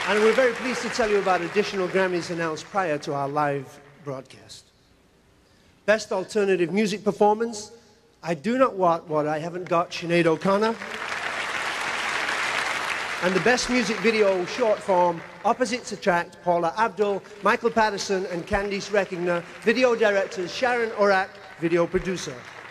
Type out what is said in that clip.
And we're very pleased to tell you about additional Grammys announced prior to our live broadcast. Best Alternative Music Performance, I Do Not Want What I Haven't Got, Sinead O'Connor. And the Best Music Video Short Form, Opposites Attract, Paula Abdul, Michael Patterson and Candice Reckinger, video directors Sharon Orak, video producer.